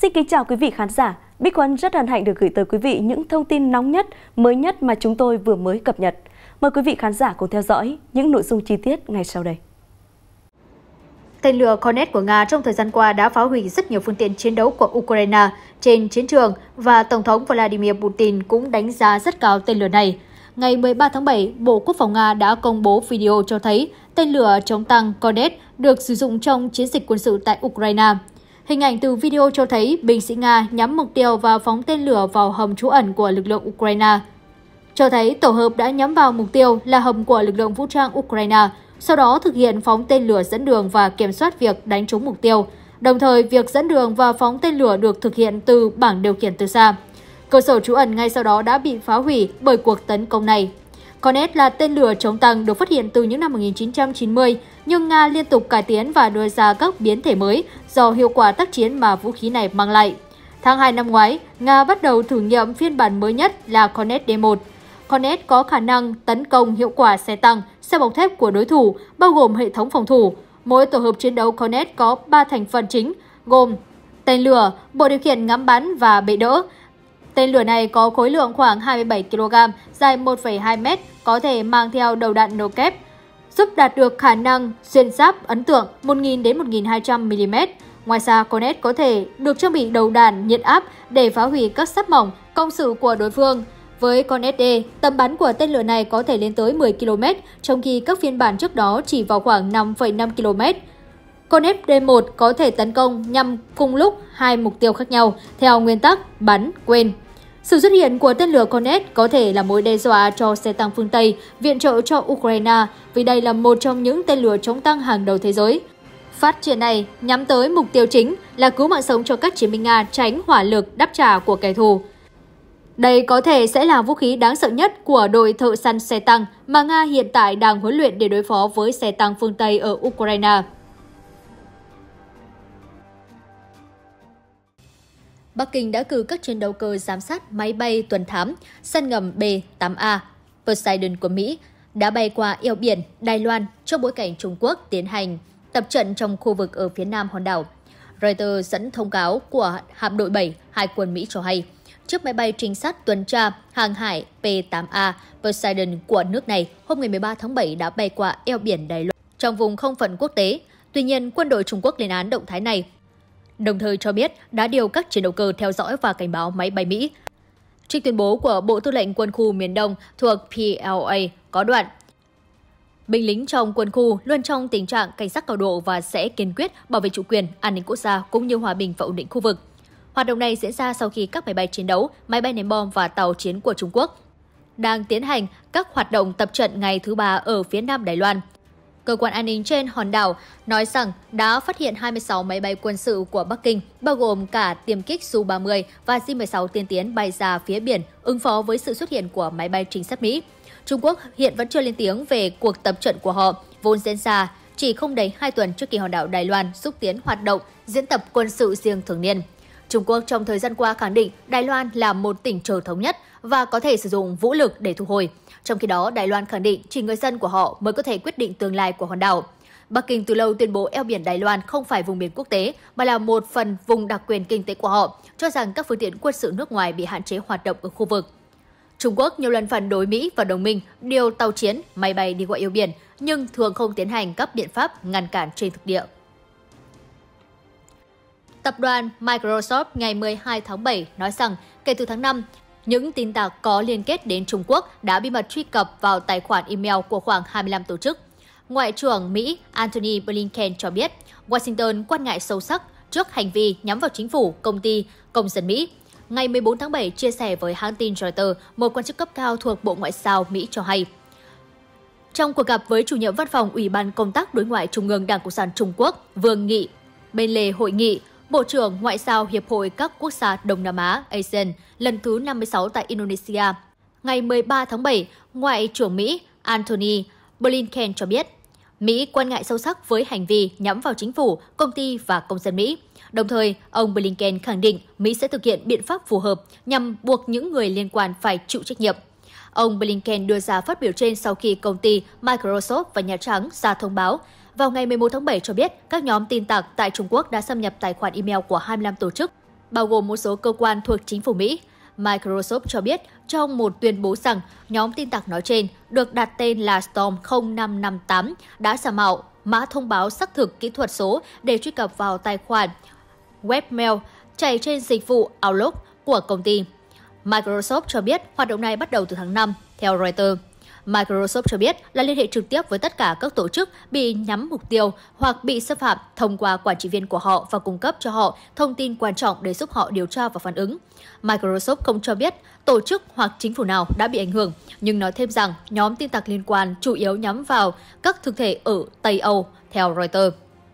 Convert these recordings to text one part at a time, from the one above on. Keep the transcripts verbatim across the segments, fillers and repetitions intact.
Xin kính chào quý vị khán giả. Bích Huân rất hân hạnh được gửi tới quý vị những thông tin nóng nhất, mới nhất mà chúng tôi vừa mới cập nhật. Mời quý vị khán giả cùng theo dõi những nội dung chi tiết ngay sau đây. Tên lửa Kornet của Nga trong thời gian qua đã phá hủy rất nhiều phương tiện chiến đấu của Ukraine trên chiến trường và Tổng thống Vladimir Putin cũng đánh giá rất cao tên lửa này. Ngày mười ba tháng bảy, Bộ Quốc phòng Nga đã công bố video cho thấy tên lửa chống tăng Kornet được sử dụng trong chiến dịch quân sự tại Ukraine. Hình ảnh từ video cho thấy binh sĩ Nga nhắm mục tiêu và phóng tên lửa vào hầm trú ẩn của lực lượng Ukraine. Cho thấy tổ hợp đã nhắm vào mục tiêu là hầm của lực lượng vũ trang Ukraine, sau đó thực hiện phóng tên lửa dẫn đường và kiểm soát việc đánh trúng mục tiêu. Đồng thời, việc dẫn đường và phóng tên lửa được thực hiện từ bảng điều khiển từ xa. Cơ sở trú ẩn ngay sau đó đã bị phá hủy bởi cuộc tấn công này. Kornet là tên lửa chống tăng được phát hiện từ những năm một nghìn chín trăm chín mươi, nhưng Nga liên tục cải tiến và đưa ra các biến thể mới do hiệu quả tác chiến mà vũ khí này mang lại. Tháng hai năm ngoái, Nga bắt đầu thử nghiệm phiên bản mới nhất là Kornet D một. Kornet có khả năng tấn công hiệu quả xe tăng, xe bọc thép của đối thủ, bao gồm hệ thống phòng thủ. Mỗi tổ hợp chiến đấu Kornet có ba thành phần chính, gồm tên lửa, bộ điều khiển ngắm bắn và bệ đỡ. Tên lửa này có khối lượng khoảng hai mươi bảy ki lô gam, dài một phẩy hai mét, có thể mang theo đầu đạn nổ kép, giúp đạt được khả năng xuyên giáp ấn tượng một nghìn đến một nghìn hai trăm mi li mét. Ngoài ra, Kornet có thể được trang bị đầu đạn nhiệt áp để phá hủy các sắt mỏng, công sự của đối phương. Với Kornet D, tầm bắn của tên lửa này có thể lên tới mười ki lô mét, trong khi các phiên bản trước đó chỉ vào khoảng năm phẩy năm ki lô mét. Kornet D một có thể tấn công nhằm cùng lúc hai mục tiêu khác nhau, theo nguyên tắc bắn, quên. Sự xuất hiện của tên lửa Kornet có thể là mối đe dọa cho xe tăng phương Tây viện trợ cho Ukraine, vì đây là một trong những tên lửa chống tăng hàng đầu thế giới. Phát triển này nhắm tới mục tiêu chính là cứu mạng sống cho các chiến binh Nga tránh hỏa lực đáp trả của kẻ thù. Đây có thể sẽ là vũ khí đáng sợ nhất của đội thợ săn xe tăng mà Nga hiện tại đang huấn luyện để đối phó với xe tăng phương Tây ở Ukraine. Bắc Kinh đã cử các chiến đấu cơ giám sát máy bay tuần thám săn ngầm B tám A Poseidon của Mỹ đã bay qua eo biển Đài Loan trong bối cảnh Trung Quốc tiến hành tập trận trong khu vực ở phía nam hòn đảo. Reuters dẫn thông cáo của hạm đội bảy Hải quân Mỹ cho hay, chiếc máy bay trinh sát tuần tra hàng hải P tám A Poseidon của nước này hôm ngày mười ba tháng bảy đã bay qua eo biển Đài Loan trong vùng không phận quốc tế. Tuy nhiên, quân đội Trung Quốc lên án động thái này, đồng thời cho biết đã điều các chiến đấu cơ theo dõi và cảnh báo máy bay Mỹ. Trích tuyên bố của Bộ Tư lệnh Quân khu miền Đông thuộc P L A có đoạn: binh lính trong quân khu luôn trong tình trạng cảnh giác cao độ và sẽ kiên quyết bảo vệ chủ quyền, an ninh quốc gia cũng như hòa bình và ổn định khu vực. Hoạt động này diễn ra sau khi các máy bay chiến đấu, máy bay ném bom và tàu chiến của Trung Quốc đang tiến hành các hoạt động tập trận ngày thứ ba ở phía nam Đài Loan. Cơ quan an ninh trên hòn đảo nói rằng đã phát hiện hai mươi sáu máy bay quân sự của Bắc Kinh, bao gồm cả tiêm kích S U ba mươi và J mười sáu tiên tiến bay ra phía biển, ứng phó với sự xuất hiện của máy bay trinh sát Mỹ. Trung Quốc hiện vẫn chưa lên tiếng về cuộc tập trận của họ, vốn diễn ra chỉ không đầy hai tuần trước khi hòn đảo Đài Loan xúc tiến hoạt động diễn tập quân sự riêng thường niên. Trung Quốc trong thời gian qua khẳng định Đài Loan là một tỉnh chờ thống nhất và có thể sử dụng vũ lực để thu hồi. Trong khi đó, Đài Loan khẳng định chỉ người dân của họ mới có thể quyết định tương lai của hòn đảo. Bắc Kinh từ lâu tuyên bố eo biển Đài Loan không phải vùng biển quốc tế mà là một phần vùng đặc quyền kinh tế của họ, cho rằng các phương tiện quân sự nước ngoài bị hạn chế hoạt động ở khu vực. Trung Quốc nhiều lần phản đối Mỹ và đồng minh điều tàu chiến, máy bay đi qua eo biển, nhưng thường không tiến hành các biện pháp ngăn cản trên thực địa. Tập đoàn Microsoft ngày mười hai tháng bảy nói rằng kể từ tháng năm, những tin tặc có liên kết đến Trung Quốc đã bí mật truy cập vào tài khoản email của khoảng hai mươi lăm tổ chức. Ngoại trưởng Mỹ Antony Blinken cho biết Washington quan ngại sâu sắc trước hành vi nhắm vào chính phủ, công ty, công dân Mỹ. Ngày mười bốn tháng bảy, chia sẻ với hãng tin Reuters, một quan chức cấp cao thuộc Bộ Ngoại giao Mỹ cho hay, trong cuộc gặp với chủ nhiệm văn phòng Ủy ban Công tác Đối ngoại Trung ương Đảng Cộng sản Trung Quốc Vương Nghị bên lề hội nghị Bộ trưởng Ngoại giao Hiệp hội các quốc gia Đông Nam Á a sê an lần thứ năm mươi sáu tại Indonesia, ngày mười ba tháng bảy, Ngoại trưởng Mỹ Antony Blinken cho biết Mỹ quan ngại sâu sắc với hành vi nhắm vào chính phủ, công ty và công dân Mỹ. Đồng thời, ông Blinken khẳng định Mỹ sẽ thực hiện biện pháp phù hợp nhằm buộc những người liên quan phải chịu trách nhiệm. Ông Blinken đưa ra phát biểu trên sau khi công ty Microsoft và Nhà Trắng ra thông báo vào ngày mười một tháng bảy cho biết các nhóm tin tặc tại Trung Quốc đã xâm nhập tài khoản email của hai mươi lăm tổ chức bao gồm một số cơ quan thuộc chính phủ Mỹ. Microsoft cho biết trong một tuyên bố rằng nhóm tin tặc nói trên được đặt tên là Storm không năm năm tám đã giả mạo mã thông báo xác thực kỹ thuật số để truy cập vào tài khoản webmail chạy trên dịch vụ Outlook của công ty. Microsoft cho biết hoạt động này bắt đầu từ tháng năm, theo Reuters. Microsoft cho biết là liên hệ trực tiếp với tất cả các tổ chức bị nhắm mục tiêu hoặc bị xâm phạm thông qua quản trị viên của họ và cung cấp cho họ thông tin quan trọng để giúp họ điều tra và phản ứng. Microsoft không cho biết tổ chức hoặc chính phủ nào đã bị ảnh hưởng, nhưng nói thêm rằng nhóm tin tặc liên quan chủ yếu nhắm vào các thực thể ở Tây Âu, theo Reuters.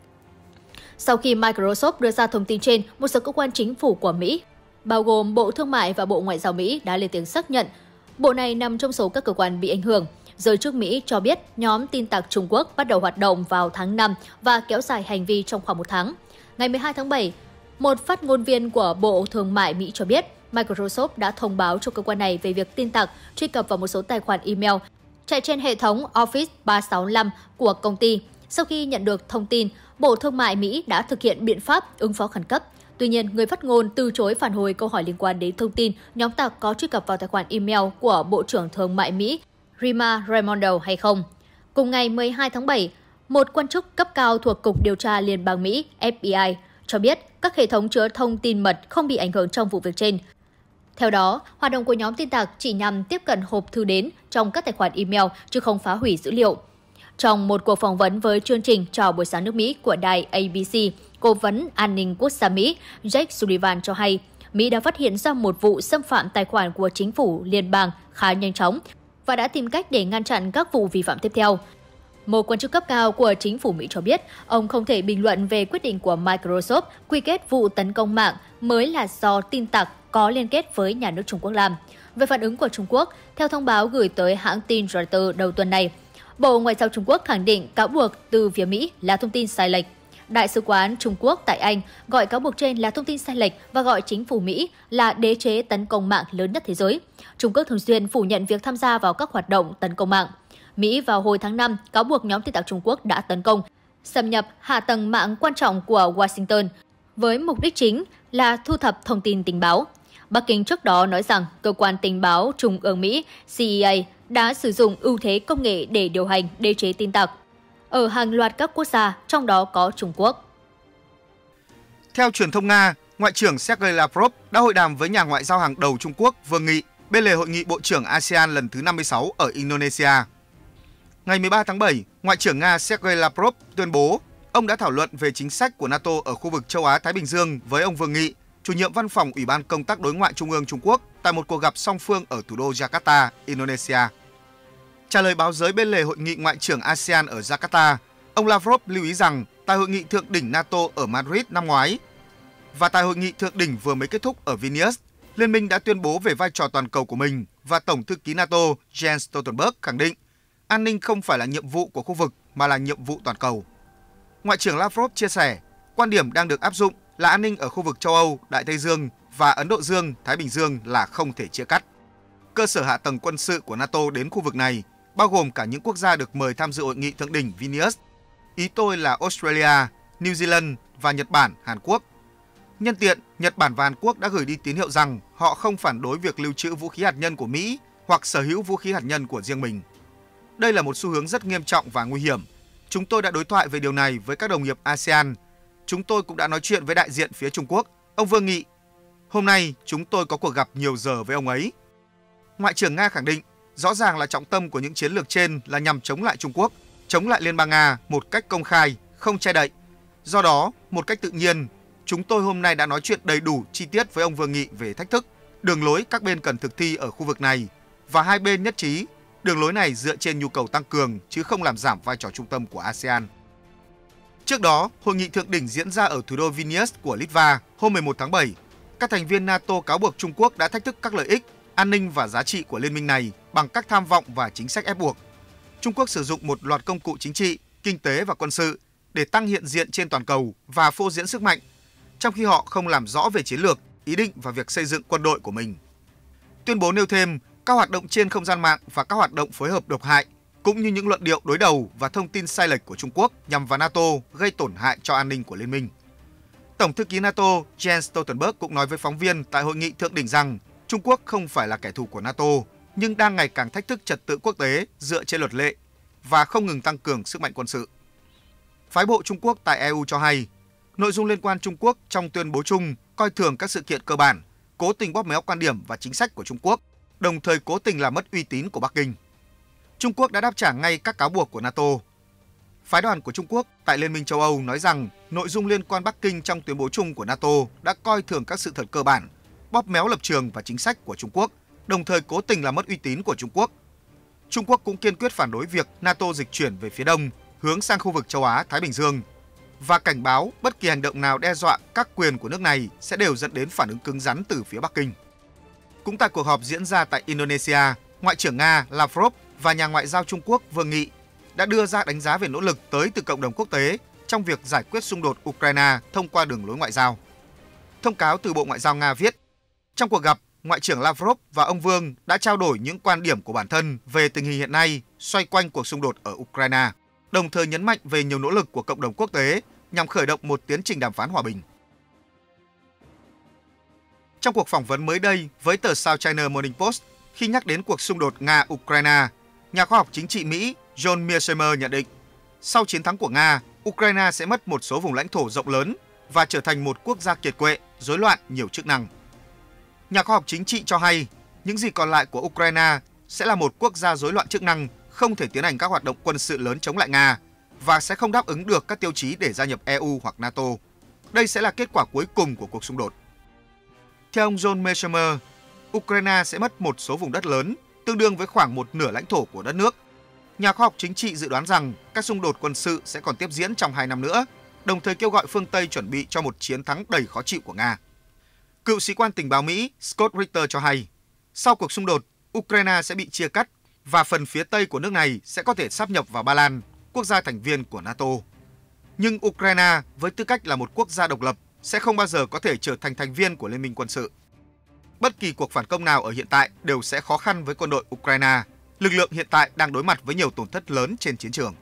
Sau khi Microsoft đưa ra thông tin trên, một số cơ quan chính phủ của Mỹ, bao gồm Bộ Thương mại và Bộ Ngoại giao Mỹ đã lên tiếng xác nhận bộ này nằm trong số các cơ quan bị ảnh hưởng. Giới chức Mỹ cho biết nhóm tin tặc Trung Quốc bắt đầu hoạt động vào tháng năm và kéo dài hành vi trong khoảng một tháng. Ngày mười hai tháng bảy, một phát ngôn viên của Bộ Thương mại Mỹ cho biết Microsoft đã thông báo cho cơ quan này về việc tin tặc truy cập vào một số tài khoản email chạy trên hệ thống Office ba sáu năm của công ty. Sau khi nhận được thông tin, Bộ Thương mại Mỹ đã thực hiện biện pháp ứng phó khẩn cấp. Tuy nhiên, người phát ngôn từ chối phản hồi câu hỏi liên quan đến thông tin nhóm tặc có truy cập vào tài khoản email của Bộ trưởng Thương mại Mỹ Rima Raimondo hay không. Cùng ngày mười hai tháng bảy, một quan chức cấp cao thuộc Cục Điều tra Liên bang Mỹ F B I cho biết các hệ thống chứa thông tin mật không bị ảnh hưởng trong vụ việc trên. Theo đó, hoạt động của nhóm tin tặc chỉ nhằm tiếp cận hộp thư đến trong các tài khoản email chứ không phá hủy dữ liệu. Trong một cuộc phỏng vấn với chương trình Chào buổi sáng nước Mỹ của đài A B C, Cố vấn An ninh Quốc gia Mỹ Jake Sullivan cho hay Mỹ đã phát hiện ra một vụ xâm phạm tài khoản của chính phủ liên bang khá nhanh chóng và đã tìm cách để ngăn chặn các vụ vi phạm tiếp theo. Một quan chức cấp cao của chính phủ Mỹ cho biết ông không thể bình luận về quyết định của Microsoft quy kết vụ tấn công mạng mới là do tin tặc có liên kết với nhà nước Trung Quốc làm. Về phản ứng của Trung Quốc, theo thông báo gửi tới hãng tin Reuters đầu tuần này, Bộ Ngoại giao Trung Quốc khẳng định cáo buộc từ phía Mỹ là thông tin sai lệch. Đại sứ quán Trung Quốc tại Anh gọi cáo buộc trên là thông tin sai lệch và gọi chính phủ Mỹ là đế chế tấn công mạng lớn nhất thế giới. Trung Quốc thường xuyên phủ nhận việc tham gia vào các hoạt động tấn công mạng. Mỹ vào hồi tháng năm cáo buộc nhóm tin tặc Trung Quốc đã tấn công, xâm nhập hạ tầng mạng quan trọng của Washington với mục đích chính là thu thập thông tin tình báo. Bắc Kinh trước đó nói rằng cơ quan tình báo Trung ương Mỹ C I A đã sử dụng ưu thế công nghệ để điều hành đế chế tin tặc ở hàng loạt các quốc gia, trong đó có Trung Quốc. Theo truyền thông Nga, Ngoại trưởng Sergei Lavrov đã hội đàm với nhà ngoại giao hàng đầu Trung Quốc Vương Nghị bên lề hội nghị Bộ trưởng a sê an lần thứ năm mươi sáu ở Indonesia. Ngày mười ba tháng bảy, Ngoại trưởng Nga Sergei Lavrov tuyên bố ông đã thảo luận về chính sách của NATO ở khu vực châu Á-Thái Bình Dương với ông Vương Nghị, chủ nhiệm văn phòng Ủy ban Công tác Đối ngoại Trung ương Trung Quốc tại một cuộc gặp song phương ở thủ đô Jakarta, Indonesia. Trả lời báo giới bên lề hội nghị Ngoại trưởng a sê an ở Jakarta, ông Lavrov lưu ý rằng tại hội nghị thượng đỉnh NATO ở Madrid năm ngoái và tại hội nghị thượng đỉnh vừa mới kết thúc ở Vilnius, Liên minh đã tuyên bố về vai trò toàn cầu của mình và Tổng thư ký NATO Jens Stoltenberg khẳng định an ninh không phải là nhiệm vụ của khu vực mà là nhiệm vụ toàn cầu. Ngoại trưởng Lavrov chia sẻ, quan điểm đang được áp dụng là an ninh ở khu vực châu Âu, Đại Tây Dương và Ấn Độ Dương, Thái Bình Dương là không thể chia cắt. Cơ sở hạ tầng quân sự của NATO đến khu vực này, bao gồm cả những quốc gia được mời tham dự hội nghị thượng đỉnh Vilnius. Ý tôi là Australia, New Zealand và Nhật Bản, Hàn Quốc. Nhân tiện, Nhật Bản và Hàn Quốc đã gửi đi tín hiệu rằng họ không phản đối việc lưu trữ vũ khí hạt nhân của Mỹ hoặc sở hữu vũ khí hạt nhân của riêng mình. Đây là một xu hướng rất nghiêm trọng và nguy hiểm. Chúng tôi đã đối thoại về điều này với các đồng nghiệp a sê an. Chúng tôi cũng đã nói chuyện với đại diện phía Trung Quốc, ông Vương Nghị. Hôm nay, chúng tôi có cuộc gặp nhiều giờ với ông ấy. Ngoại trưởng Nga khẳng định, rõ ràng là trọng tâm của những chiến lược trên là nhằm chống lại Trung Quốc, chống lại Liên bang Nga một cách công khai, không che đậy. Do đó, một cách tự nhiên, chúng tôi hôm nay đã nói chuyện đầy đủ chi tiết với ông Vương Nghị về thách thức, đường lối các bên cần thực thi ở khu vực này và hai bên nhất trí đường lối này dựa trên nhu cầu tăng cường chứ không làm giảm vai trò trung tâm của a sê an. Trước đó, hội nghị thượng đỉnh diễn ra ở thủ đô Vilnius của Litva hôm mười một tháng bảy. Các thành viên NATO cáo buộc Trung Quốc đã thách thức các lợi ích, an ninh và giá trị của liên minh này bằng các tham vọng và chính sách ép buộc. Trung Quốc sử dụng một loạt công cụ chính trị, kinh tế và quân sự để tăng hiện diện trên toàn cầu và phô diễn sức mạnh, trong khi họ không làm rõ về chiến lược, ý định và việc xây dựng quân đội của mình. Tuyên bố nêu thêm, các hoạt động trên không gian mạng và các hoạt động phối hợp độc hại, cũng như những luận điệu đối đầu và thông tin sai lệch của Trung Quốc nhằm vào NATO gây tổn hại cho an ninh của liên minh. Tổng thư ký NATO Jens Stoltenberg cũng nói với phóng viên tại hội nghị thượng đỉnh rằng Trung Quốc không phải là kẻ thù của NATO, nhưng đang ngày càng thách thức trật tự quốc tế dựa trên luật lệ và không ngừng tăng cường sức mạnh quân sự. Phái bộ Trung Quốc tại e u cho hay, nội dung liên quan Trung Quốc trong tuyên bố chung coi thường các sự kiện cơ bản, cố tình bóp méo quan điểm và chính sách của Trung Quốc, đồng thời cố tình làm mất uy tín của Bắc Kinh. Trung Quốc đã đáp trả ngay các cáo buộc của NATO. Phái đoàn của Trung Quốc tại Liên minh châu Âu nói rằng nội dung liên quan Bắc Kinh trong tuyên bố chung của NATO đã coi thường các sự thật cơ bản, bóp méo lập trường và chính sách của Trung Quốc, đồng thời cố tình làm mất uy tín của Trung Quốc. Trung Quốc cũng kiên quyết phản đối việc NATO dịch chuyển về phía đông, hướng sang khu vực châu Á-Thái Bình Dương và cảnh báo bất kỳ hành động nào đe dọa các quyền của nước này sẽ đều dẫn đến phản ứng cứng rắn từ phía Bắc Kinh. Cũng tại cuộc họp diễn ra tại Indonesia, Ngoại trưởng Nga Lavrov và nhà ngoại giao Trung Quốc Vương Nghị đã đưa ra đánh giá về nỗ lực tới từ cộng đồng quốc tế trong việc giải quyết xung đột Ukraine thông qua đường lối ngoại giao. Thông cáo từ Bộ Ngoại giao Nga viết, trong cuộc gặp, Ngoại trưởng Lavrov và ông Vương đã trao đổi những quan điểm của bản thân về tình hình hiện nay xoay quanh cuộc xung đột ở Ukraine, đồng thời nhấn mạnh về nhiều nỗ lực của cộng đồng quốc tế nhằm khởi động một tiến trình đàm phán hòa bình. Trong cuộc phỏng vấn mới đây với tờ South China Morning Post, khi nhắc đến cuộc xung đột Nga-Ukraine, nhà khoa học chính trị Mỹ John Mearsheimer nhận định, sau chiến thắng của Nga, Ukraine sẽ mất một số vùng lãnh thổ rộng lớn và trở thành một quốc gia kiệt quệ, rối loạn nhiều chức năng. Nhà khoa học chính trị cho hay, những gì còn lại của Ukraine sẽ là một quốc gia rối loạn chức năng, không thể tiến hành các hoạt động quân sự lớn chống lại Nga và sẽ không đáp ứng được các tiêu chí để gia nhập e u hoặc NATO. Đây sẽ là kết quả cuối cùng của cuộc xung đột. Theo ông John Mearsheimer, Ukraine sẽ mất một số vùng đất lớn, tương đương với khoảng một nửa lãnh thổ của đất nước. Nhà khoa học chính trị dự đoán rằng các xung đột quân sự sẽ còn tiếp diễn trong hai năm nữa, đồng thời kêu gọi phương Tây chuẩn bị cho một chiến thắng đầy khó chịu của Nga. Cựu sĩ quan tình báo Mỹ Scott Ritter cho hay, sau cuộc xung đột, Ukraine sẽ bị chia cắt và phần phía Tây của nước này sẽ có thể sáp nhập vào Ba Lan, quốc gia thành viên của NATO. Nhưng Ukraine, với tư cách là một quốc gia độc lập, sẽ không bao giờ có thể trở thành thành viên của Liên minh quân sự. Bất kỳ cuộc phản công nào ở hiện tại đều sẽ khó khăn với quân đội Ukraine. Lực lượng hiện tại đang đối mặt với nhiều tổn thất lớn trên chiến trường.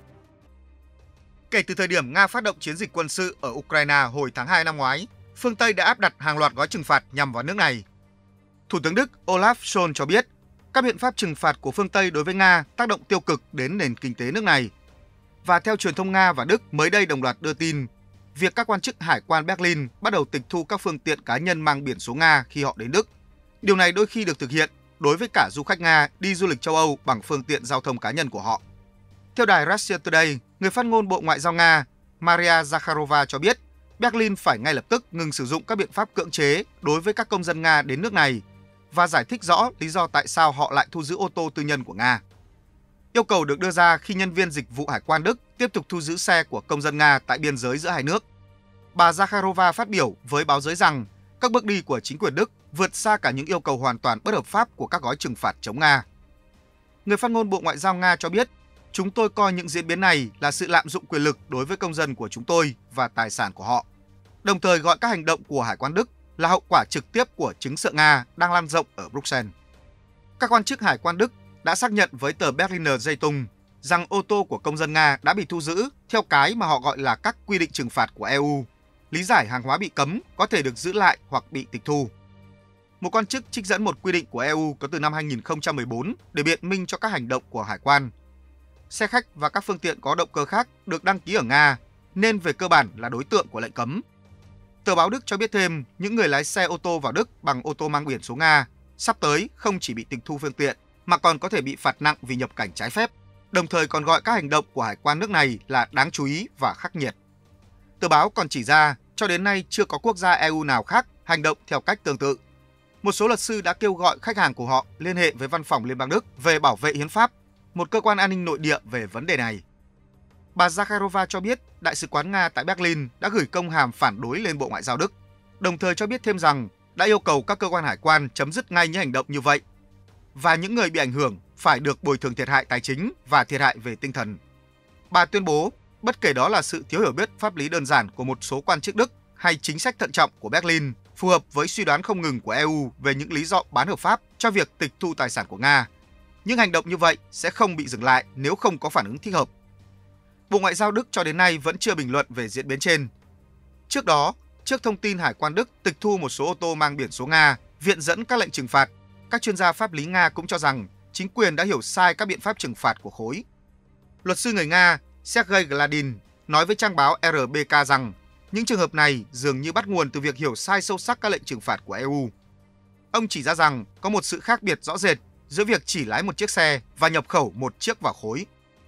Kể từ thời điểm Nga phát động chiến dịch quân sự ở Ukraine hồi tháng hai năm ngoái, phương Tây đã áp đặt hàng loạt gói trừng phạt nhằm vào nước này. Thủ tướng Đức Olaf Scholz cho biết, các biện pháp trừng phạt của phương Tây đối với Nga tác động tiêu cực đến nền kinh tế nước này. Và theo truyền thông Nga và Đức mới đây đồng loạt đưa tin, việc các quan chức hải quan Berlin bắt đầu tịch thu các phương tiện cá nhân mang biển số Nga khi họ đến Đức. Điều này đôi khi được thực hiện đối với cả du khách Nga đi du lịch châu Âu bằng phương tiện giao thông cá nhân của họ. Theo đài Russia Today, người phát ngôn Bộ Ngoại giao Nga Maria Zakharova cho biết, Berlin phải ngay lập tức ngừng sử dụng các biện pháp cưỡng chế đối với các công dân Nga đến nước này và giải thích rõ lý do tại sao họ lại thu giữ ô tô tư nhân của Nga. Yêu cầu được đưa ra khi nhân viên dịch vụ hải quan Đức tiếp tục thu giữ xe của công dân Nga tại biên giới giữa hai nước. Bà Zakharova phát biểu với báo giới rằng các bước đi của chính quyền Đức vượt xa cả những yêu cầu hoàn toàn bất hợp pháp của các gói trừng phạt chống Nga. Người phát ngôn Bộ Ngoại giao Nga cho biết, chúng tôi coi những diễn biến này là sự lạm dụng quyền lực đối với công dân của chúng tôi và tài sản của họ, đồng thời gọi các hành động của Hải quan Đức là hậu quả trực tiếp của chứng sợ Nga đang lan rộng ở Bruxelles. Các quan chức Hải quan Đức đã xác nhận với tờ Berliner Zeitung rằng ô tô của công dân Nga đã bị thu giữ theo cái mà họ gọi là các quy định trừng phạt của e u. Lý giải hàng hóa bị cấm có thể được giữ lại hoặc bị tịch thu. Một quan chức trích dẫn một quy định của e u có từ năm hai nghìn không trăm mười bốn để biện minh cho các hành động của hải quan. Xe khách và các phương tiện có động cơ khác được đăng ký ở Nga, nên về cơ bản là đối tượng của lệnh cấm. Tờ báo Đức cho biết thêm, những người lái xe ô tô vào Đức bằng ô tô mang biển số Nga sắp tới không chỉ bị tịch thu phương tiện, mà còn có thể bị phạt nặng vì nhập cảnh trái phép, đồng thời còn gọi các hành động của hải quan nước này là đáng chú ý và khắc nghiệt. Tờ báo còn chỉ ra, cho đến nay chưa có quốc gia e u nào khác hành động theo cách tương tự. Một số luật sư đã kêu gọi khách hàng của họ liên hệ với Văn phòng Liên bang Đức về bảo vệ hiến pháp, một cơ quan an ninh nội địa về vấn đề này. Bà Zakharova cho biết Đại sứ quán Nga tại Berlin đã gửi công hàm phản đối lên Bộ Ngoại giao Đức, đồng thời cho biết thêm rằng đã yêu cầu các cơ quan hải quan chấm dứt ngay những hành động như vậy và những người bị ảnh hưởng phải được bồi thường thiệt hại tài chính và thiệt hại về tinh thần. Bà tuyên bố, bất kể đó là sự thiếu hiểu biết pháp lý đơn giản của một số quan chức Đức hay chính sách thận trọng của Berlin, phù hợp với suy đoán không ngừng của e u về những lý do bán hợp pháp cho việc tịch thu tài sản của Nga. Nhưng hành động như vậy sẽ không bị dừng lại nếu không có phản ứng thích hợp. Bộ Ngoại giao Đức cho đến nay vẫn chưa bình luận về diễn biến trên. Trước đó, Trước thông tin Hải quan Đức tịch thu một số ô tô mang biển số Nga, viện dẫn các lệnh trừng phạt, các chuyên gia pháp lý Nga cũng cho rằng chính quyền đã hiểu sai các biện pháp trừng phạt của khối. Luật sư người Nga Sergei Gladin nói với trang báo R B K rằng những trường hợp này dường như bắt nguồn từ việc hiểu sai sâu sắc các lệnh trừng phạt của E U. Ông chỉ ra rằng có một sự khác biệt rõ rệt giữa việc chỉ lái một chiếc xe và nhập khẩu một chiếc vào khối.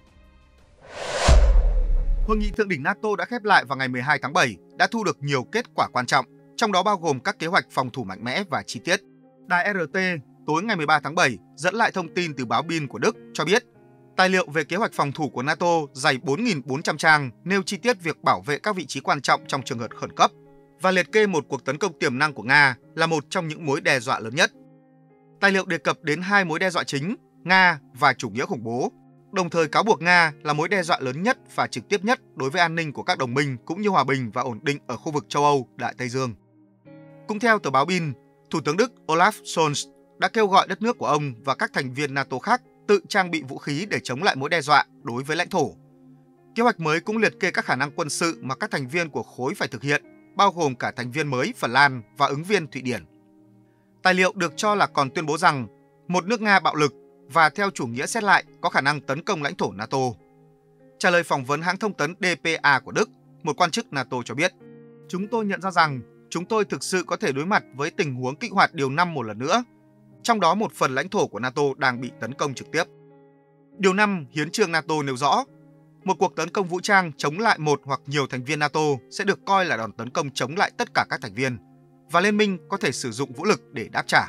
Hội nghị thượng đỉnh NATO đã khép lại vào ngày mười hai tháng bảy, đã thu được nhiều kết quả quan trọng, trong đó bao gồm các kế hoạch phòng thủ mạnh mẽ và chi tiết. Đài R T tối ngày mười ba tháng bảy dẫn lại thông tin từ báo Bild của Đức cho biết, tài liệu về kế hoạch phòng thủ của NATO dày bốn nghìn bốn trăm trang nêu chi tiết việc bảo vệ các vị trí quan trọng trong trường hợp khẩn cấp và liệt kê một cuộc tấn công tiềm năng của Nga là một trong những mối đe dọa lớn nhất. Tài liệu đề cập đến hai mối đe dọa chính, Nga và chủ nghĩa khủng bố, đồng thời cáo buộc Nga là mối đe dọa lớn nhất và trực tiếp nhất đối với an ninh của các đồng minh cũng như hòa bình và ổn định ở khu vực châu Âu, Đại Tây Dương. Cũng theo tờ báo Bild, Thủ tướng Đức Olaf Scholz đã kêu gọi đất nước của ông và các thành viên NATO khác tự trang bị vũ khí để chống lại mối đe dọa đối với lãnh thổ. Kế hoạch mới cũng liệt kê các khả năng quân sự mà các thành viên của khối phải thực hiện, bao gồm cả thành viên mới Phần Lan và ứng viên Thụy Điển. Tài liệu được cho là còn tuyên bố rằng một nước Nga bạo lực và theo chủ nghĩa xét lại có khả năng tấn công lãnh thổ NATO. Trả lời phỏng vấn hãng thông tấn D P A của Đức, một quan chức NATO cho biết, chúng tôi nhận ra rằng chúng tôi thực sự có thể đối mặt với tình huống kích hoạt điều năm một lần nữa, trong đó một phần lãnh thổ của NATO đang bị tấn công trực tiếp. Điều năm Hiến chương NATO nêu rõ, một cuộc tấn công vũ trang chống lại một hoặc nhiều thành viên NATO sẽ được coi là đòn tấn công chống lại tất cả các thành viên, và liên minh có thể sử dụng vũ lực để đáp trả.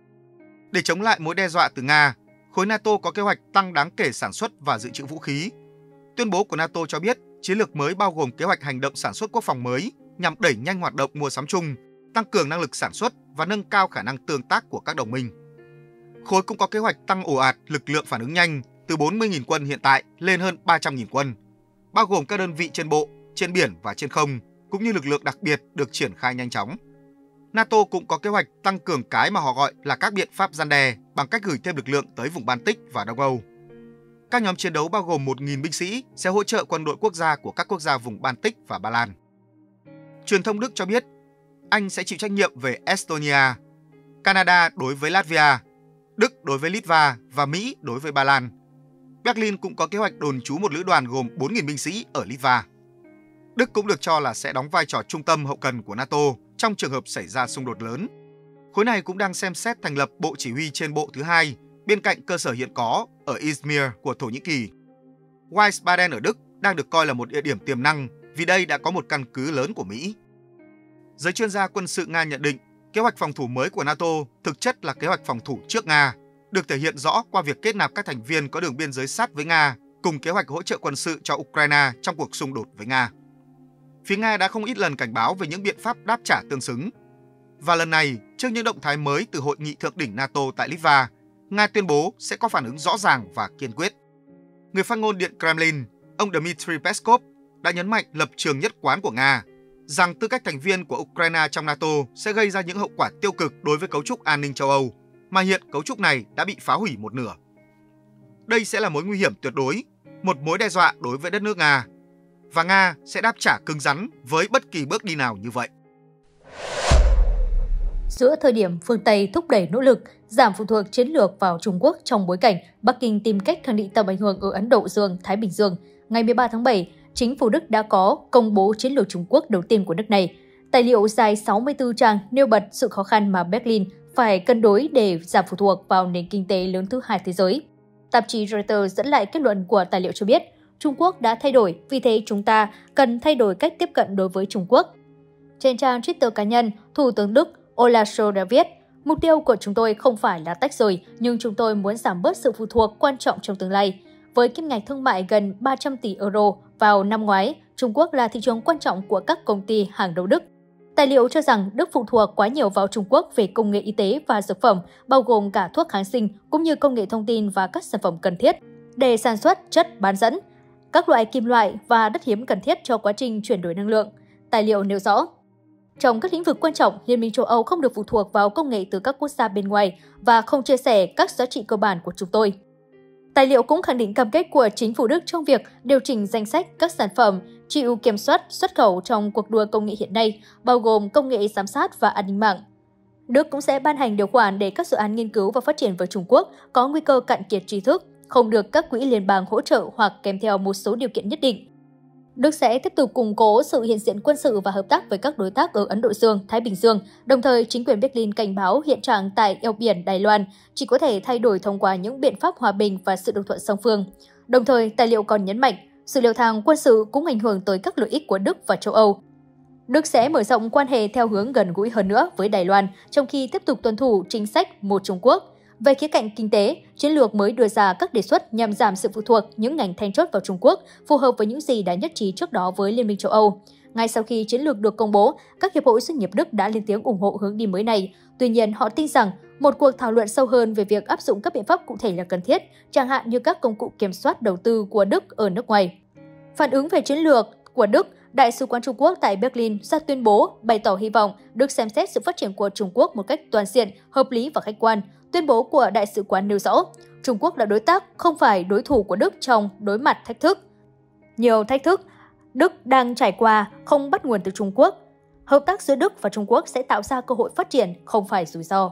Để chống lại mối đe dọa từ Nga, khối NATO có kế hoạch tăng đáng kể sản xuất và dự trữ vũ khí. Tuyên bố của NATO cho biết chiến lược mới bao gồm kế hoạch hành động sản xuất quốc phòng mới nhằm đẩy nhanh hoạt động mua sắm chung, tăng cường năng lực sản xuất và nâng cao khả năng tương tác của các đồng minh. Khối cũng có kế hoạch tăng ồ ạt lực lượng phản ứng nhanh từ bốn mươi nghìn quân hiện tại lên hơn ba trăm nghìn quân, bao gồm các đơn vị trên bộ, trên biển và trên không, cũng như lực lượng đặc biệt được triển khai nhanh chóng. NATO cũng có kế hoạch tăng cường cái mà họ gọi là các biện pháp răn đe bằng cách gửi thêm lực lượng tới vùng Baltic và Đông Âu. Các nhóm chiến đấu bao gồm một nghìn binh sĩ sẽ hỗ trợ quân đội quốc gia của các quốc gia vùng Baltic và Ba Lan. Truyền thông Đức cho biết, Anh sẽ chịu trách nhiệm về Estonia, Canada đối với Latvia, Đức đối với Litva và Mỹ đối với Ba Lan. Berlin cũng có kế hoạch đồn trú một lữ đoàn gồm bốn nghìn binh sĩ ở Litva. Đức cũng được cho là sẽ đóng vai trò trung tâm hậu cần của NATO trong trường hợp xảy ra xung đột lớn. Khối này cũng đang xem xét thành lập bộ chỉ huy trên bộ thứ hai bên cạnh cơ sở hiện có ở Izmir của Thổ Nhĩ Kỳ. Wiesbaden ở Đức đang được coi là một địa điểm tiềm năng vì đây đã có một căn cứ lớn của Mỹ. Giới chuyên gia quân sự Nga nhận định kế hoạch phòng thủ mới của NATO thực chất là kế hoạch phòng thủ trước Nga, được thể hiện rõ qua việc kết nạp các thành viên có đường biên giới sát với Nga cùng kế hoạch hỗ trợ quân sự cho Ukraine trong cuộc xung đột với Nga. Phía Nga đã không ít lần cảnh báo về những biện pháp đáp trả tương xứng. Và lần này, trước những động thái mới từ hội nghị thượng đỉnh NATO tại Litva, Nga tuyên bố sẽ có phản ứng rõ ràng và kiên quyết. Người phát ngôn Điện Kremlin, ông Dmitry Peskov, đã nhấn mạnh lập trường nhất quán của Nga, rằng tư cách thành viên của Ukraine trong NATO sẽ gây ra những hậu quả tiêu cực đối với cấu trúc an ninh châu Âu, mà hiện cấu trúc này đã bị phá hủy một nửa. Đây sẽ là mối nguy hiểm tuyệt đối, một mối đe dọa đối với đất nước Nga, và Nga sẽ đáp trả cứng rắn với bất kỳ bước đi nào như vậy. Giữa thời điểm phương Tây thúc đẩy nỗ lực giảm phụ thuộc chiến lược vào Trung Quốc trong bối cảnh Bắc Kinh tìm cách khẳng định tầm ảnh hưởng ở Ấn Độ Dương-Thái Bình Dương, ngày mười ba tháng bảy, chính phủ Đức đã có công bố chiến lược Trung Quốc đầu tiên của nước này. Tài liệu dài sáu mươi tư trang nêu bật sự khó khăn mà Berlin phải cân đối để giảm phụ thuộc vào nền kinh tế lớn thứ hai thế giới. Tạp chí Reuters dẫn lại kết luận của tài liệu cho biết, Trung Quốc đã thay đổi, vì thế chúng ta cần thay đổi cách tiếp cận đối với Trung Quốc. Trên trang Twitter cá nhân, Thủ tướng Đức Olaf Scholz đã viết, mục tiêu của chúng tôi không phải là tách rời, nhưng chúng tôi muốn giảm bớt sự phụ thuộc quan trọng trong tương lai. Với kim ngạch thương mại gần ba trăm tỷ euro vào năm ngoái, Trung Quốc là thị trường quan trọng của các công ty hàng đầu Đức. Tài liệu cho rằng Đức phụ thuộc quá nhiều vào Trung Quốc về công nghệ y tế và dược phẩm, bao gồm cả thuốc kháng sinh cũng như công nghệ thông tin và các sản phẩm cần thiết để sản xuất chất bán dẫn, các loại kim loại và đất hiếm cần thiết cho quá trình chuyển đổi năng lượng. Tài liệu nêu rõ, trong các lĩnh vực quan trọng, Liên minh châu Âu không được phụ thuộc vào công nghệ từ các quốc gia bên ngoài và không chia sẻ các giá trị cơ bản của chúng tôi. Tài liệu cũng khẳng định cam kết của chính phủ Đức trong việc điều chỉnh danh sách các sản phẩm chịu kiểm soát xuất khẩu trong cuộc đua công nghệ hiện nay, bao gồm công nghệ giám sát và an ninh mạng. Đức cũng sẽ ban hành điều khoản để các dự án nghiên cứu và phát triển với Trung Quốc có nguy cơ cạn kiệt tri thức, không được các quỹ liên bang hỗ trợ hoặc kèm theo một số điều kiện nhất định. Đức sẽ tiếp tục củng cố sự hiện diện quân sự và hợp tác với các đối tác ở Ấn Độ Dương, Thái Bình Dương. Đồng thời, chính quyền Berlin cảnh báo hiện trạng tại eo biển Đài Loan chỉ có thể thay đổi thông qua những biện pháp hòa bình và sự đồng thuận song phương. Đồng thời, tài liệu còn nhấn mạnh, sự leo thang quân sự cũng ảnh hưởng tới các lợi ích của Đức và châu Âu. Đức sẽ mở rộng quan hệ theo hướng gần gũi hơn nữa với Đài Loan, trong khi tiếp tục tuân thủ chính sách một Trung Quốc. Về khía cạnh kinh tế, chiến lược mới đưa ra các đề xuất nhằm giảm sự phụ thuộc những ngành then chốt vào Trung Quốc, phù hợp với những gì đã nhất trí trước đó với Liên minh châu Âu. Ngay sau khi chiến lược được công bố, các hiệp hội doanh nghiệp Đức đã lên tiếng ủng hộ hướng đi mới này. Tuy nhiên, họ tin rằng một cuộc thảo luận sâu hơn về việc áp dụng các biện pháp cụ thể là cần thiết, chẳng hạn như các công cụ kiểm soát đầu tư của Đức ở nước ngoài. Phản ứng về chiến lược của Đức, Đại sứ quán Trung Quốc tại Berlin ra tuyên bố bày tỏ hy vọng Đức xem xét sự phát triển của Trung Quốc một cách toàn diện, hợp lý và khách quan. Tuyên bố của Đại sứ quán nêu rõ, Trung Quốc là đối tác, không phải đối thủ của Đức trong đối mặt thách thức. Nhiều thách thức Đức đang trải qua không bắt nguồn từ Trung Quốc. Hợp tác giữa Đức và Trung Quốc sẽ tạo ra cơ hội phát triển, không phải rủi ro.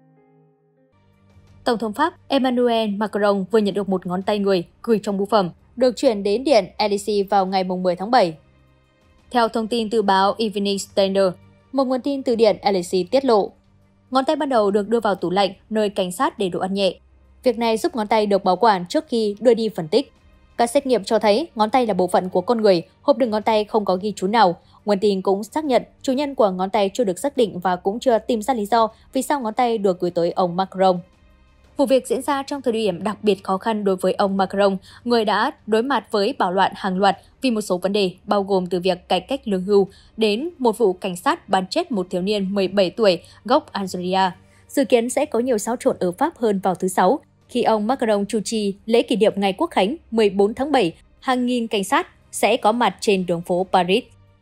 Tổng thống Pháp Emmanuel Macron vừa nhận được một ngón tay người gửi trong bưu phẩm, được chuyển đến Điện Élysée vào ngày mười tháng bảy. Theo thông tin từ báo Evening Standard, một nguồn tin từ Điện Élysée tiết lộ, ngón tay ban đầu được đưa vào tủ lạnh, nơi cảnh sát để đồ ăn nhẹ. Việc này giúp ngón tay được bảo quản trước khi đưa đi phân tích. Các xét nghiệm cho thấy ngón tay là bộ phận của con người, hộp đựng ngón tay không có ghi chú nào. Nguồn tin cũng xác nhận chủ nhân của ngón tay chưa được xác định và cũng chưa tìm ra lý do vì sao ngón tay được gửi tới ông Macron. Vụ việc diễn ra trong thời điểm đặc biệt khó khăn đối với ông Macron, người đã đối mặt với bạo loạn hàng loạt vì một số vấn đề, bao gồm từ việc cải cách lương hưu đến một vụ cảnh sát bắn chết một thiếu niên mười bảy tuổi gốc Algeria. Dự kiến sẽ có nhiều xáo trộn ở Pháp hơn vào thứ Sáu. Khi ông Macron chủ trì lễ kỷ niệm Ngày Quốc khánh mười bốn tháng bảy, hàng nghìn cảnh sát sẽ có mặt trên đường phố Paris.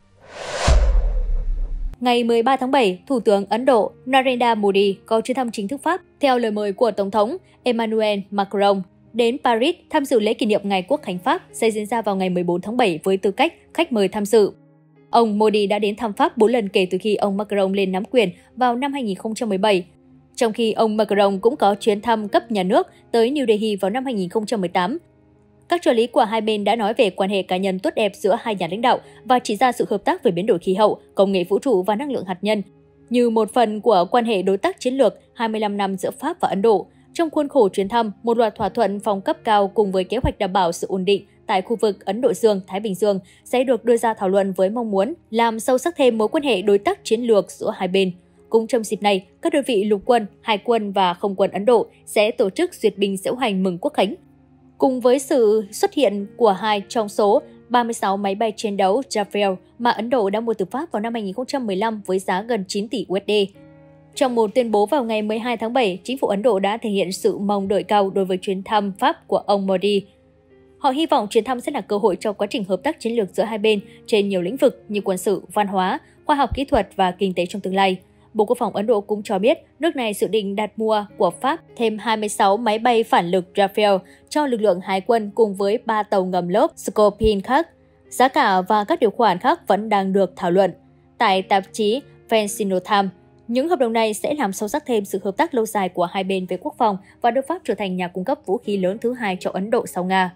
Ngày mười ba tháng bảy, Thủ tướng Ấn Độ Narendra Modi có chuyến thăm chính thức Pháp theo lời mời của Tổng thống Emmanuel Macron đến Paris tham dự lễ kỷ niệm Ngày Quốc khánh Pháp sẽ diễn ra vào ngày mười bốn tháng bảy với tư cách khách mời tham dự. Ông Modi đã đến thăm Pháp bốn lần kể từ khi ông Macron lên nắm quyền vào năm hai nghìn không trăm mười bảy. Trong khi ông Macron cũng có chuyến thăm cấp nhà nước tới New Delhi vào năm hai nghìn không trăm mười tám. Các trợ lý của hai bên đã nói về quan hệ cá nhân tốt đẹp giữa hai nhà lãnh đạo và chỉ ra sự hợp tác về biến đổi khí hậu, công nghệ vũ trụ và năng lượng hạt nhân, như một phần của quan hệ đối tác chiến lược hai mươi lăm năm giữa Pháp và Ấn Độ. Trong khuôn khổ chuyến thăm, một loạt thỏa thuận phòng cấp cao cùng với kế hoạch đảm bảo sự ổn định tại khu vực Ấn Độ Dương, Thái Bình Dương sẽ được đưa ra thảo luận với mong muốn làm sâu sắc thêm mối quan hệ đối tác chiến lược giữa hai bên. Cũng trong dịp này, các đơn vị lục quân, hải quân và không quân Ấn Độ sẽ tổ chức duyệt binh diễu hành mừng Quốc khánh. Cùng với sự xuất hiện của hai trong số ba mươi sáu máy bay chiến đấu Rafale mà Ấn Độ đã mua từ Pháp vào năm hai nghìn không trăm mười lăm với giá gần chín tỷ đô la. Trong một tuyên bố vào ngày mười hai tháng bảy, chính phủ Ấn Độ đã thể hiện sự mong đợi cao đối với chuyến thăm Pháp của ông Modi. Họ hy vọng chuyến thăm sẽ là cơ hội cho quá trình hợp tác chiến lược giữa hai bên trên nhiều lĩnh vực như quân sự, văn hóa, khoa học kỹ thuật và kinh tế trong tương lai. Bộ Quốc phòng Ấn Độ cũng cho biết nước này dự định đặt mua của Pháp thêm hai mươi sáu máy bay phản lực Rafale cho lực lượng hải quân cùng với ba tàu ngầm lốp Scorpion khác. Giá cả và các điều khoản khác vẫn đang được thảo luận. Tại tạp chí Financial Times, những hợp đồng này sẽ làm sâu sắc thêm sự hợp tác lâu dài của hai bên về quốc phòng và đưa Pháp trở thành nhà cung cấp vũ khí lớn thứ hai cho Ấn Độ sau Nga.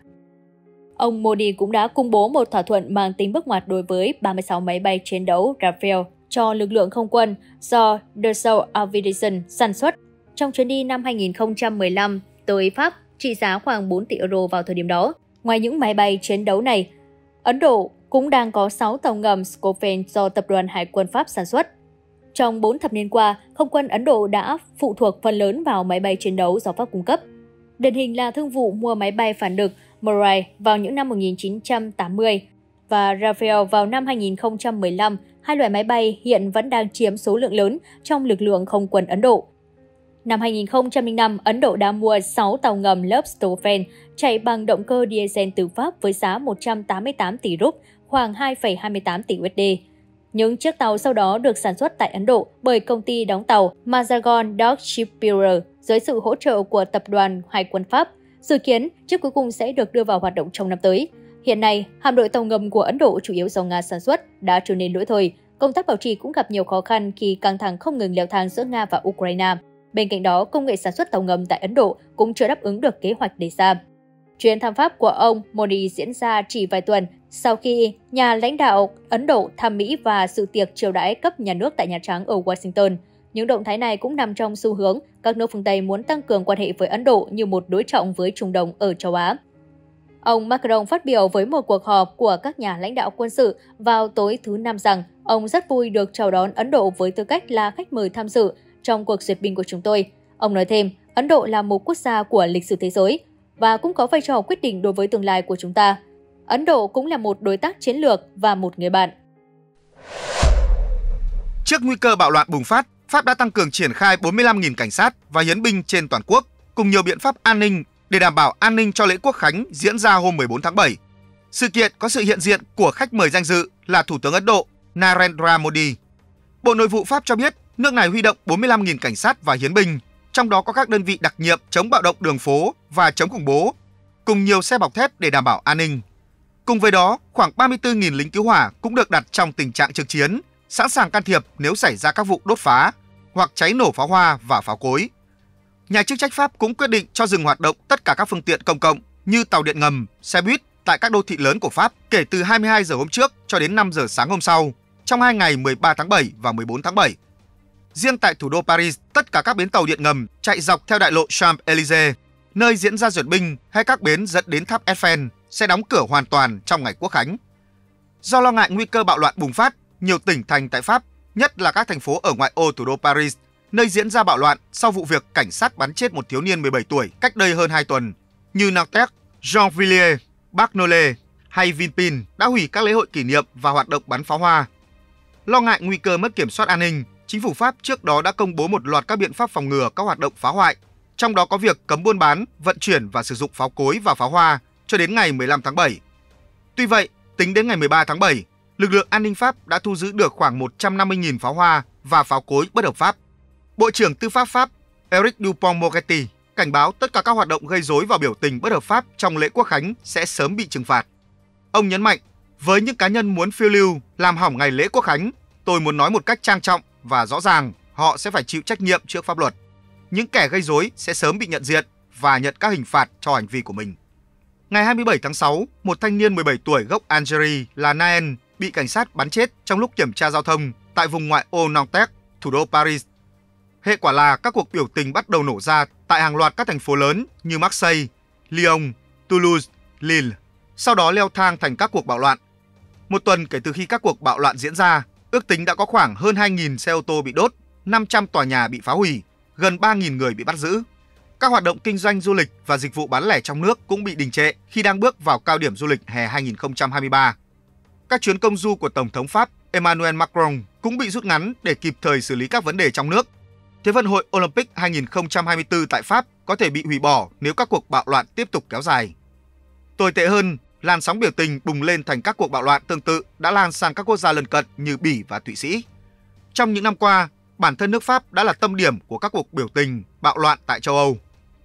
Ông Modi cũng đã công bố một thỏa thuận mang tính bước ngoặt đối với ba mươi sáu máy bay chiến đấu Rafale cho lực lượng không quân do Dassault Aviation sản xuất. Trong chuyến đi năm hai nghìn không trăm mười lăm tới Pháp trị giá khoảng bốn tỷ euro vào thời điểm đó. Ngoài những máy bay chiến đấu này, Ấn Độ cũng đang có sáu tàu ngầm Scorpion do Tập đoàn Hải quân Pháp sản xuất. Trong bốn thập niên qua, không quân Ấn Độ đã phụ thuộc phần lớn vào máy bay chiến đấu do Pháp cung cấp. Điển hình là thương vụ mua máy bay phản lực Mirai vào những năm một nghìn chín trăm tám mươi và Rafale vào năm hai nghìn không trăm mười lăm. Hai loại máy bay hiện vẫn đang chiếm số lượng lớn trong lực lượng không quân Ấn Độ. Năm hai nghìn không trăm lẻ năm, Ấn Độ đã mua sáu tàu ngầm lớp Stolfen chạy bằng động cơ diesel từ Pháp với giá một trăm tám mươi tám tỷ rúp, khoảng hai phẩy hai mươi tám tỷ đô la. Những chiếc tàu sau đó được sản xuất tại Ấn Độ bởi công ty đóng tàu Mazagon Dock Shipbuilder dưới sự hỗ trợ của Tập đoàn Hải quân Pháp. Dự kiến, chiếc cuối cùng sẽ được đưa vào hoạt động trong năm tới. Hiện nay, hạm đội tàu ngầm của Ấn Độ chủ yếu do Nga sản xuất đã trở nên lỗi thời. Công tác bảo trì cũng gặp nhiều khó khăn khi căng thẳng không ngừng leo thang giữa Nga và Ukraine. Bên cạnh đó, công nghệ sản xuất tàu ngầm tại Ấn Độ cũng chưa đáp ứng được kế hoạch đề ra. Chuyến thăm Pháp của ông Modi diễn ra chỉ vài tuần sau khi nhà lãnh đạo Ấn Độ thăm Mỹ và sự tiệc chiêu đãi cấp nhà nước tại Nhà Trắng ở Washington. Những động thái này cũng nằm trong xu hướng các nước phương Tây muốn tăng cường quan hệ với Ấn Độ như một đối trọng với Trung Đông ở châu Á. Ông Macron phát biểu với một cuộc họp của các nhà lãnh đạo quân sự vào tối thứ Năm rằng ông rất vui được chào đón Ấn Độ với tư cách là khách mời tham dự trong cuộc duyệt binh của chúng tôi. Ông nói thêm, Ấn Độ là một quốc gia của lịch sử thế giới và cũng có vai trò quyết định đối với tương lai của chúng ta. Ấn Độ cũng là một đối tác chiến lược và một người bạn. Trước nguy cơ bạo loạn bùng phát, Pháp đã tăng cường triển khai bốn mươi lăm nghìn cảnh sát và hiến binh trên toàn quốc, cùng nhiều biện pháp an ninh để đảm bảo an ninh cho lễ Quốc khánh diễn ra hôm mười bốn tháng bảy. Sự kiện có sự hiện diện của khách mời danh dự là Thủ tướng Ấn Độ Narendra Modi. Bộ Nội vụ Pháp cho biết nước này huy động bốn mươi lăm nghìn cảnh sát và hiến binh, trong đó có các đơn vị đặc nhiệm chống bạo động đường phố và chống khủng bố, cùng nhiều xe bọc thép để đảm bảo an ninh. Cùng với đó, khoảng ba mươi tư nghìn lính cứu hỏa cũng được đặt trong tình trạng trực chiến, sẵn sàng can thiệp nếu xảy ra các vụ đốt phá hoặc cháy nổ pháo hoa và pháo cối. Nhà chức trách Pháp cũng quyết định cho dừng hoạt động tất cả các phương tiện công cộng như tàu điện ngầm, xe buýt tại các đô thị lớn của Pháp kể từ hai mươi hai giờ hôm trước cho đến năm giờ sáng hôm sau, trong hai ngày mười ba tháng bảy và mười bốn tháng bảy. Riêng tại thủ đô Paris, tất cả các bến tàu điện ngầm chạy dọc theo đại lộ Champs-Élysées, nơi diễn ra duyệt binh hay các bến dẫn đến tháp Eiffel sẽ đóng cửa hoàn toàn trong ngày Quốc khánh. Do lo ngại nguy cơ bạo loạn bùng phát, nhiều tỉnh thành tại Pháp, nhất là các thành phố ở ngoại ô thủ đô Paris, nơi diễn ra bạo loạn sau vụ việc cảnh sát bắn chết một thiếu niên mười bảy tuổi cách đây hơn hai tuần, như Nanterre, Gennevilliers, Bagnolet hay Vinpin đã hủy các lễ hội kỷ niệm và hoạt động bắn pháo hoa. Lo ngại nguy cơ mất kiểm soát an ninh, chính phủ Pháp trước đó đã công bố một loạt các biện pháp phòng ngừa các hoạt động phá hoại, trong đó có việc cấm buôn bán, vận chuyển và sử dụng pháo cối và pháo hoa cho đến ngày mười lăm tháng bảy. Tuy vậy, tính đến ngày mười ba tháng bảy, lực lượng an ninh Pháp đã thu giữ được khoảng một trăm năm mươi nghìn pháo hoa và pháo cối bất hợp pháp. Bộ trưởng Tư pháp Pháp Eric Dupond-Moretti cảnh báo tất cả các hoạt động gây rối và biểu tình bất hợp pháp trong lễ Quốc khánh sẽ sớm bị trừng phạt. Ông nhấn mạnh, với những cá nhân muốn phiêu lưu, làm hỏng ngày lễ Quốc khánh, tôi muốn nói một cách trang trọng và rõ ràng, họ sẽ phải chịu trách nhiệm trước pháp luật. Những kẻ gây rối sẽ sớm bị nhận diện và nhận các hình phạt cho hành vi của mình. Ngày hai mươi bảy tháng sáu, một thanh niên mười bảy tuổi gốc Algeria là Naen bị cảnh sát bắn chết trong lúc kiểm tra giao thông tại vùng ngoại ô Nanterre, thủ đô Paris. Hệ quả là các cuộc biểu tình bắt đầu nổ ra tại hàng loạt các thành phố lớn như Marseille, Lyon, Toulouse, Lille, sau đó leo thang thành các cuộc bạo loạn. Một tuần kể từ khi các cuộc bạo loạn diễn ra, ước tính đã có khoảng hơn hai nghìn xe ô tô bị đốt, năm trăm tòa nhà bị phá hủy, gần ba nghìn người bị bắt giữ. Các hoạt động kinh doanh du lịch và dịch vụ bán lẻ trong nước cũng bị đình trệ khi đang bước vào cao điểm du lịch hè hai nghìn không trăm hai mươi ba. Các chuyến công du của Tổng thống Pháp Emmanuel Macron cũng bị rút ngắn để kịp thời xử lý các vấn đề trong nước. Thế vận hội Olympic hai nghìn không trăm hai mươi tư tại Pháp có thể bị hủy bỏ nếu các cuộc bạo loạn tiếp tục kéo dài. Tồi tệ hơn, làn sóng biểu tình bùng lên thành các cuộc bạo loạn tương tự đã lan sang các quốc gia lân cận như Bỉ và Thụy Sĩ. Trong những năm qua, bản thân nước Pháp đã là tâm điểm của các cuộc biểu tình, bạo loạn tại châu Âu.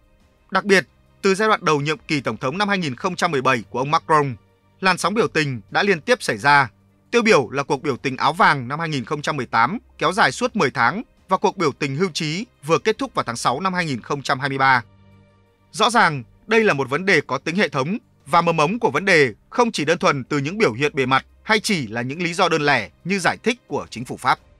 Đặc biệt, từ giai đoạn đầu nhiệm kỳ Tổng thống năm hai nghìn không trăm mười bảy của ông Macron, làn sóng biểu tình đã liên tiếp xảy ra. Tiêu biểu là cuộc biểu tình áo vàng năm hai nghìn không trăm mười tám kéo dài suốt mười tháng và cuộc biểu tình hưu trí vừa kết thúc vào tháng sáu năm hai nghìn không trăm hai mươi ba. Rõ ràng, đây là một vấn đề có tính hệ thống và mầm mống của vấn đề không chỉ đơn thuần từ những biểu hiện bề mặt hay chỉ là những lý do đơn lẻ như giải thích của chính phủ Pháp.